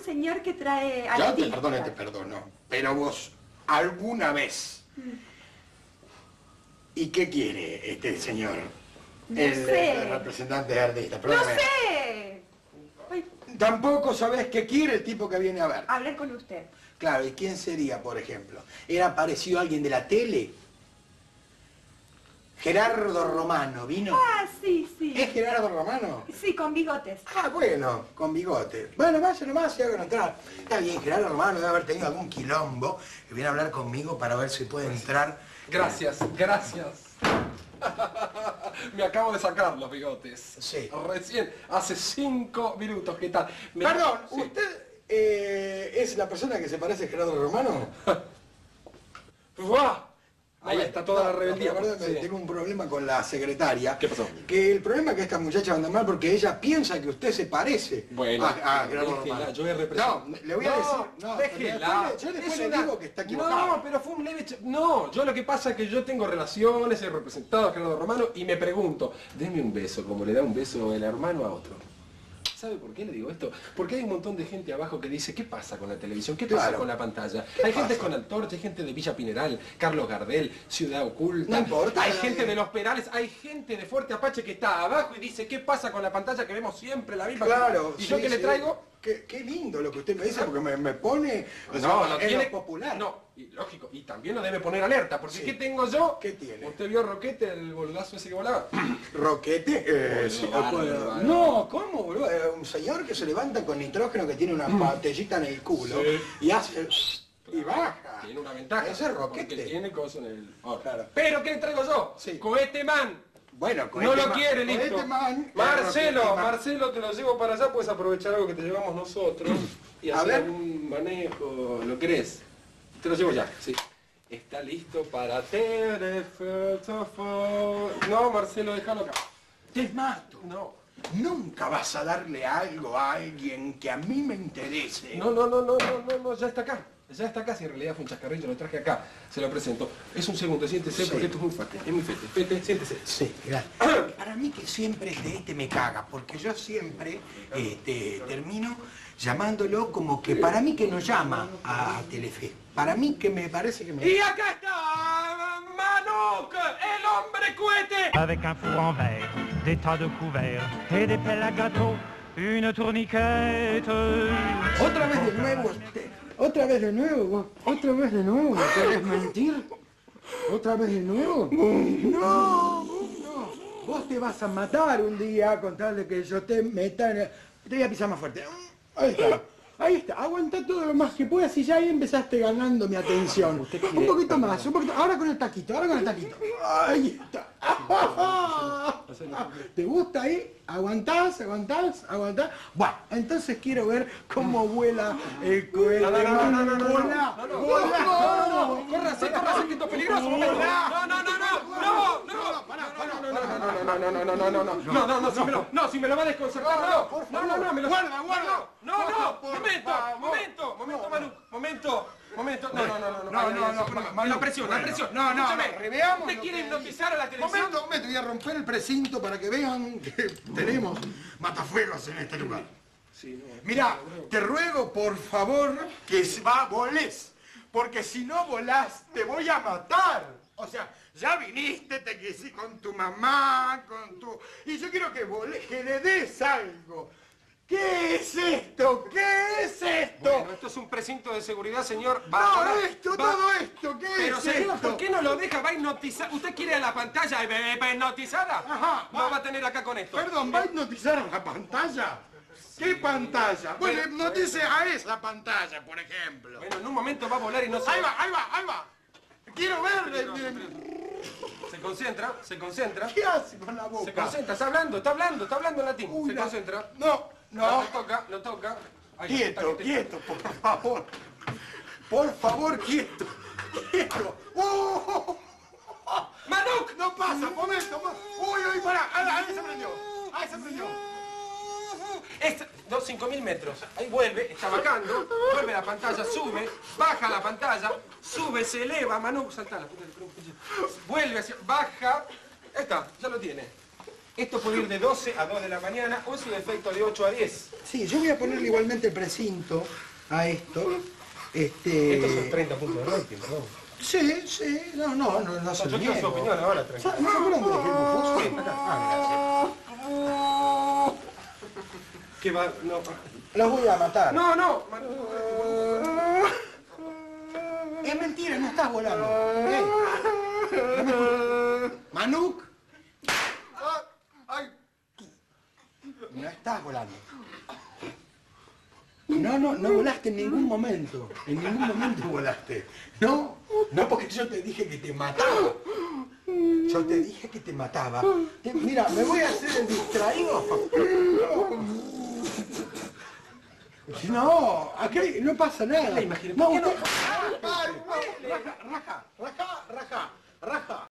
señor que trae Yo artistas. te perdono. Pero vos, ¿alguna vez? ¿Y qué quiere este señor? No sé. El representante de artistas. ¡No Perdóname. sé! Ay, Tampoco sabés qué quiere el tipo que viene a ver. hablar con usted. Claro, ¿y quién sería, por ejemplo? ¿Era parecido a alguien de la tele? Gerardo Romano, ¿vino? Ah, sí, sí. ¿Es Gerardo Romano? Sí, con bigotes. Ah, bueno, con bigote. Bueno, vaya nomás y háganlo entrar. Está bien, Gerardo Romano debe haber tenido algún quilombo que viene a hablar conmigo para ver si puede entrar. Gracias, gracias. Me acabo de sacar los bigotes. Sí. Recién, hace 5 minutos. ¿Qué tal? Perdón, Sí. ¿usted es la persona que se parece a Gerardo Romano? ¡Buah! Ahí está toda la rebeldía. Perdón, Sí. tengo un problema con la secretaria. ¿Qué pasó? Que el problema es que esta muchacha anda mal porque ella piensa que usted se parece Bueno, a Gerardo déjela, Romano. yo he representado. No, le voy a decir... No, déjela. yo después Es le una- digo que está equivocado. No, pero fue un leve... No, yo lo que pasa es que yo tengo relaciones, he representado a Gerardo Romano y me pregunto, deme un beso como le da un beso el hermano a otro. ¿Sabe por qué le digo esto? Porque hay un montón de gente abajo que dice, ¿qué pasa con la televisión? ¿Qué pasa Claro. con la pantalla? ¿Qué Hay pasa? gente con Antorcha, hay gente de Villa Pineral, Carlos Gardel, Ciudad Oculta. No importa. Hay gente de Los Perales, hay gente de Fuerte Apache que está abajo y dice, ¿qué pasa con la pantalla que vemos siempre la misma? Claro. ¿Y yo sí, qué le sí. traigo? Qué lindo lo que usted me dice porque me pone... O sea, No, no es tiene lo popular. No, y lógico, y también lo debe poner alerta, porque Sí. ¿qué tengo yo? ¿Qué tiene? ¿Usted vio Roquete, el boludazo ese que volaba? ¿Roquete? Sí, bárbaro. no, ¿cómo, boludo? Un señor que se levanta con nitrógeno que tiene una patellita en el culo Sí. y hace... y baja. Tiene una ventaja. Ese es Roquete. Porque tiene cosas en el... Oh, Claro. ¿Pero qué le traigo yo? Sí. Cohete Man. Bueno, No lo quiere, listo. Cohete Man, Marcelo, Roquete Man. Marcelo, te lo llevo para allá, puedes aprovechar algo que te llevamos nosotros y A hacer ver. un manejo, ¿lo querés? Te lo llevo ya, sí. Está listo para teléfono. No, Marcelo, déjalo acá. Te mato. No. Nunca vas a darle algo a alguien que a mí me interese. No, ya está acá. Ya está acá, si en realidad fue un chascarrillo, lo traje acá. Se lo presento. Es un segundo, siéntese, Sí. porque esto es muy fuerte. Es muy fuerte. Fete, siéntese. Sí, gracias. Para mí que siempre me caga, porque yo siempre termino llamándolo como que para mí que no llama a Telefe. Para mí que me parece que me... Y acá está Manuk, el hombre cohete. Avec un four en verre, des tas de couverts et des pelles à gâteau, une tourniquette. Otra vez de nuevo, otra vez de nuevo, otra vez de nuevo, ¿me querés mentir? ¿Otra vez de nuevo? No, no, vos te vas a matar un día con tal de que yo te meta en el... Te voy a pisar más fuerte. Ahí está, aguanta todo lo más que puedas y ya ahí empezaste ganando mi atención. Un poquito más, un poquito, ahora con el taquito, Ahí está. ¿Te gusta ahí? ¿Aguantás? Bueno, entonces quiero ver cómo vuela el cohete. ¡Volá! Córrase, que esto es peligroso. No, si me lo va a desconcertar, no, me lo... Guarda. Momento, no, La presión. Escúchame, reveamos ¿Usted lo quiere que- hipnotizar a la televisión? Momento, voy a romper el precinto para que vean que tenemos matafuegos en este lugar. Mirá, te ruego por favor que volés, porque si no volás te voy a matar. O sea, ya viniste, te quise con tu mamá, y yo quiero que volés, que le des algo. ¿Qué es esto? Bueno, esto es un precinto de seguridad, señor. Todo esto, ¿qué Pero es señor, esto? ¿por qué no lo deja? Va a hipnotizar. ¿Usted quiere la pantalla hipnotizada? Ajá, No va a tener acá con esto. Perdón, ¿va a hipnotizar a la pantalla? ¿Qué pantalla? Bueno, hipnotice a esa pantalla, por ejemplo. Bueno, en un momento va a volar y no se... Ahí va. Quiero ver. Se concentra. ¿Qué hace con la boca? Se concentra, está hablando en latín. Uy, Se concentra. No. Lo toca. Ahí está, Quieto, por favor. Por favor, quieto. ¡Manuk! No pasa, momento. Uy, pará. Ahí se prendió. No, 5.000 metros. Ahí vuelve, está bajando, vuelve la pantalla, sube, baja la pantalla, sube, se eleva, Manuk, salta la puta del culo. Vuelve hacia, baja. Ahí está, ya lo tiene. Esto puede ir de 12 a 2 de la mañana o en su defecto de 8 a 10. Sí, yo voy a ponerle igualmente el precinto a esto. Estos son 30 puntos de rating, perdón. Sí, sí, no se Yo lo quiero su niego. opinión ahora, tranquilo. ¿No se acuerdan de Helmut Fuchs? Sí, acá. Ah, gracias. ¿Qué va? No. Los voy a matar. No, no. Es mentira, no estás volando. ¿Eh? No me escuchas. Manuk, Ay. no estás volando. No volaste en ningún momento. En ningún momento volaste. No porque yo te dije que te mataba. Yo te dije que te mataba. Mira, me voy a hacer el distraído. No, aquí no pasa nada. La imaginé. No, ¿Por qué no? raja.